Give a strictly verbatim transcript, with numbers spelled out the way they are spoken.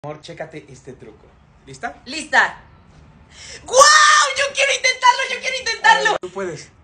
Amor, chécate este truco. ¿Lista? ¡Lista! ¡Guau! ¡Yo quiero intentarlo! ¡Yo quiero intentarlo! Tú puedes.